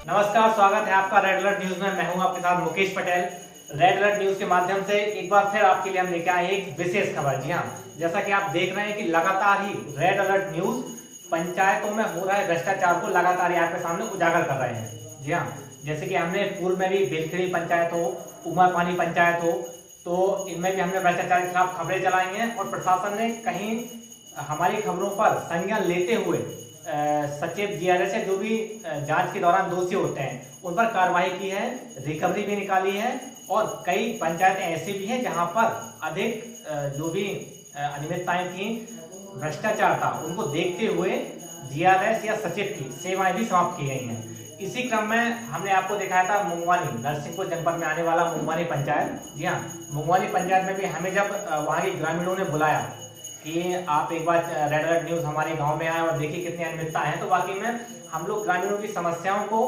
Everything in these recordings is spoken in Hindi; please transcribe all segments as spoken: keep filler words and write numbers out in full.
नमस्कार, स्वागत है आपका रेड अलर्ट न्यूज में। मैं हूं आपके साथ Mukesh Patel. Red alert news के माध्यम से एक बार फिर आपके लिए हम लेके आए एक विशेष खबर। जी हां, जैसा कि आप देख रहे हैं कि लगातार ही रेड अलर्ट न्यूज पंचायतों में हो रहे भ्रष्टाचार को लगातार ही आपके सामने उजागर कर रहे हैं। जी हां, जैसे कि हमने पूर्व में भी बेलखड़ी पंचायत हो, उमरपानी पंचायत हो, तो इनमें भी हमने भ्रष्टाचार के खिलाफ खबरें चलाई हैं और प्रशासन ने कहीं हमारी खबरों पर संज्ञान लेते हुए सचेत जीआरएस है जो भी जांच के दौरान दोषी होते हैं उन पर कार्रवाई की है, रिकवरी भी निकाली है और कई पंचायतें ऐसी भी हैं जहां पर अधिक जो भी अनियमितताएं थी, भ्रष्टाचार था, उनको देखते हुए जीआरएस या सचेत की सेवाएं भी समाप्त की गई हैं। इसी क्रम में हमने आपको दिखाया था मुंगवानी, नरसिंहपुर जनपद में आने वाला मुंगवानी पंचायत। जी हाँ, मुंगवानी पंचायत में भी हमें जब वहां के ग्रामीणों ने बुलाया कि आप एक बार रेड अलर्ट न्यूज हमारे गांव में आए और देखिए कितनी अनियमितता है, तो वाकई में हम लोग ग्रामीणों की समस्याओं को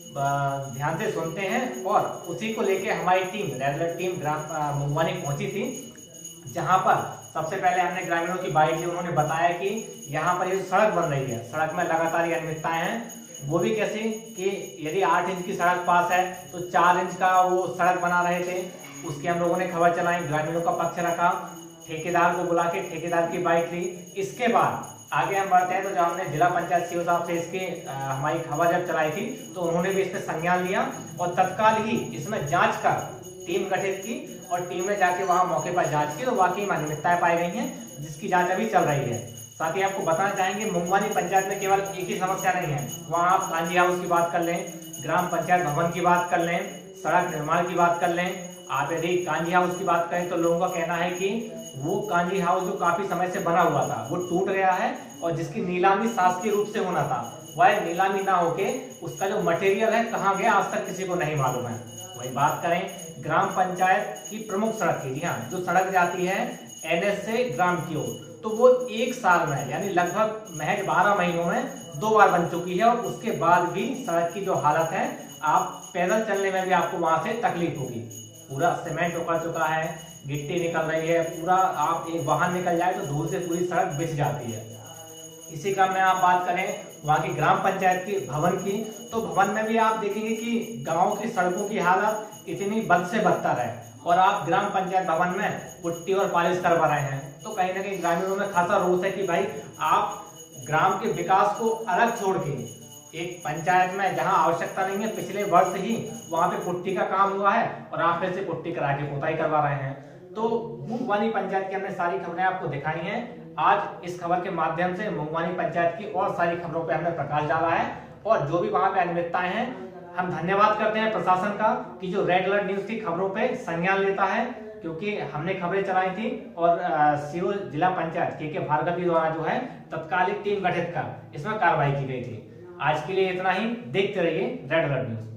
ध्यान से सुनते हैं और उसी को लेके हमारी टीम रेड अलर्ट टीम ग्राम मुंगवानी पहुंची थी, जहां पर सबसे पहले हमने ग्रामीणों की बाइट ली। उन्होंने बताया कि यहाँ पर ये सड़क बन रही है, सड़क में लगातार ये अनियमितताएं हैं। वो भी कैसे कि यदि आठ इंच की सड़क पास है तो चार इंच का वो सड़क बना रहे थे। उसकी हम लोगों ने खबर चलाई, ग्रामीणों का पक्ष रखा, ठेकेदार को बुला के ठेकेदार की बाइट ली। इसके बाद आगे हम बढ़ते हैं तो जब हमने जिला पंचायत सीओ साहब से इसकी हमारी खबर जब चलाई थी तो उन्होंने भी इस पर संज्ञान लिया और तत्काल ही इसमें जांच कर टीम गठित की और टीम ने जाके वहां मौके पर जांच की तो वाकई में अनियमितताएं पाई गई हैं, जिसकी जांच अभी चल रही है। साथ ही आपको बताना चाहेंगे मुंगवानी पंचायत में केवल एक ही समस्या नहीं है, वहां आप कांजी हाउस की बात कर लें, ग्राम पंचायत भवन की बात कर लें, सड़क निर्माण की बात कर लें। आप यदि कांजी हाउस की बात करें तो लोगों का कहना है कि वो कांजी हाउस जो काफी समय से बना हुआ था वो टूट गया है और जिसकी नीलामी शासकीय रूप से होना था वह नीलामी ना होके उसका जो मटेरियल है कहाँ गया आज तक किसी को नहीं मालूम है। वही बात करें ग्राम पंचायत की प्रमुख सड़क की, जी हाँ, जो सड़क जाती है एनएस से ग्राम की ओर, तो वो एक साल में यानी लगभग महज बारह महीनों में दो बार बन चुकी है और उसके बाद भी सड़क की जो हालत है, आप पैदल चलने में भी आपको वहां से तकलीफ होगी। पूरा सीमेंट उखड़ चुका है, गिट्टी निकल रही है, पूरा आप एक वाहन निकल जाए तो धूल से पूरी सड़क बिछ जाती है। इसी क्रम में आप बात करें वहां की ग्राम पंचायत की भवन की, तो भवन में भी आप देखेंगे कि गांव की सड़कों की हालत इतनी बद से बदतर है और आप ग्राम पंचायत भवन में पुट्टी और पालिश करवा रहे हैं, तो कहीं ना कहीं ग्रामीणों में खासा रोष है कि भाई आप ग्राम के विकास को अलग छोड़ के एक पंचायत में जहां आवश्यकता नहीं है, पिछले वर्ष ही वहां पे पुट्टी का काम हुआ है और आप फिर से पुट्टी करा के पुताई करवा रहे हैं। तो मुंगवानी पंचायत की हमने सारी खबरें आपको दिखाई हैं। आज इस खबर के माध्यम से मुंगवानी पंचायत की और सारी खबरों पे हमने प्रकाश डाला है और जो भी वहां पे अनियमितताएं हैं, हम धन्यवाद करते हैं प्रशासन का कि जो रेड अलर्ट न्यूज की खबरों पे संज्ञान लेता है, क्योंकि हमने खबरें चलाई थी और सीओ जिला पंचायत के के भार्गवी द्वारा जो है तत्कालिक टीम गठित कर इसमें कार्रवाई की गई थी। आज के लिए इतना ही, देखते रहिए रेड अलर्ट न्यूज।